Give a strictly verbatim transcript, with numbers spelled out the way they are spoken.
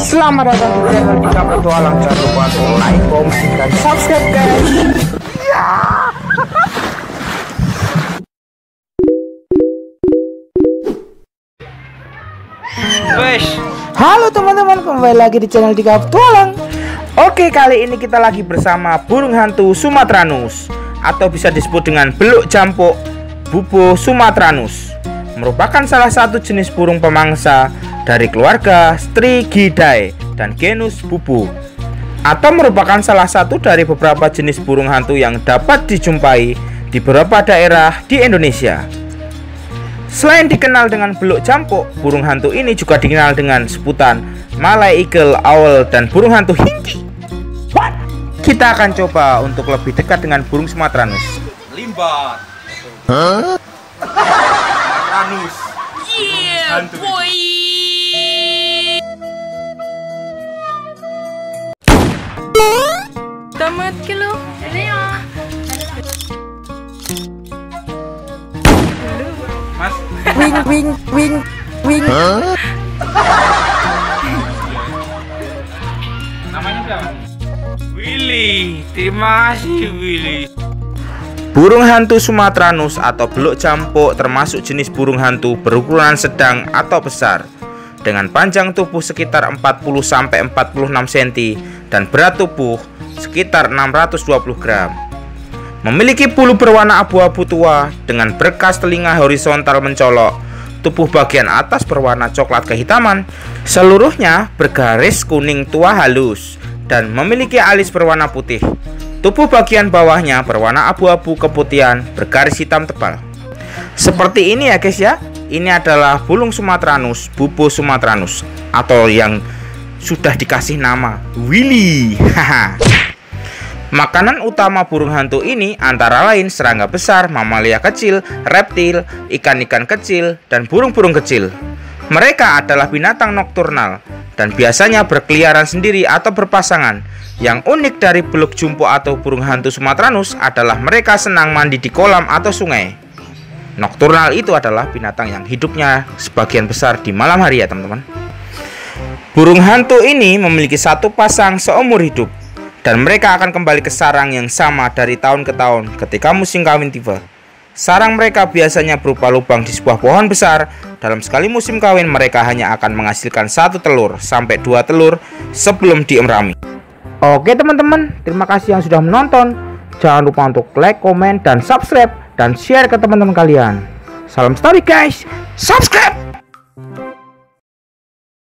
Selamat datang di channel Dika Petualang. Jangan lupa untuk like, komen, dan subscribe guys. Wes. Halo teman-teman, kembali lagi di channel Dika Petualang. Oke, kali ini kita lagi bersama burung hantu Sumatranus, atau bisa disebut dengan beluk jampuk Bubo sumatranus. Merupakan salah satu jenis burung pemangsa dari keluarga Strigidae dan genus Bubo, atau merupakan salah satu dari beberapa jenis burung hantu yang dapat dijumpai di beberapa daerah di Indonesia. Selain dikenal dengan beluk jampuk, burung hantu ini juga dikenal dengan sebutan Malay Eagle, Owl, dan burung hantu Hingki. Kita akan coba untuk lebih dekat dengan burung Sumatranus. Limbat. Huh? Sumatranus. Yeah, hantu. boy. Tamat ke lo? Ini ya. Mas. Wing, wing, wing, wing. Huh? Namanya siapa? Willy. Terima kasih Willy. Burung hantu Sumatranus atau beluk jampuk termasuk jenis burung hantu berukuran sedang atau besar, dengan panjang tubuh sekitar empat puluh sampai empat puluh enam sentimeter dan berat tubuh sekitar enam ratus dua puluh gram. Memiliki bulu berwarna abu-abu tua dengan berkas telinga horizontal mencolok, tubuh bagian atas berwarna coklat kehitaman, seluruhnya bergaris kuning tua halus, dan memiliki alis berwarna putih. Tubuh bagian bawahnya berwarna abu-abu keputihan bergaris hitam tebal. Seperti ini ya guys ya. Ini adalah burung Sumatranus, Bubo sumatranus, atau yang sudah dikasih nama Willy. Makanan utama burung hantu ini antara lain serangga besar, mamalia kecil, reptil, ikan-ikan kecil, dan burung-burung kecil. Mereka adalah binatang nokturnal dan biasanya berkeliaran sendiri atau berpasangan. Yang unik dari beluk jampuk atau burung hantu Sumatranus adalah mereka senang mandi di kolam atau sungai. Nokturnal itu adalah binatang yang hidupnya sebagian besar di malam hari ya teman-teman. Burung hantu ini memiliki satu pasang seumur hidup, dan mereka akan kembali ke sarang yang sama dari tahun ke tahun ketika musim kawin tiba. Sarang mereka biasanya berupa lubang di sebuah pohon besar. Dalam sekali musim kawin mereka hanya akan menghasilkan satu telur sampai dua telur sebelum dierami. Oke teman-teman, terima kasih yang sudah menonton. Jangan lupa untuk like, komen, dan subscribe, dan share ke teman-teman kalian. Salam story guys, subscribe.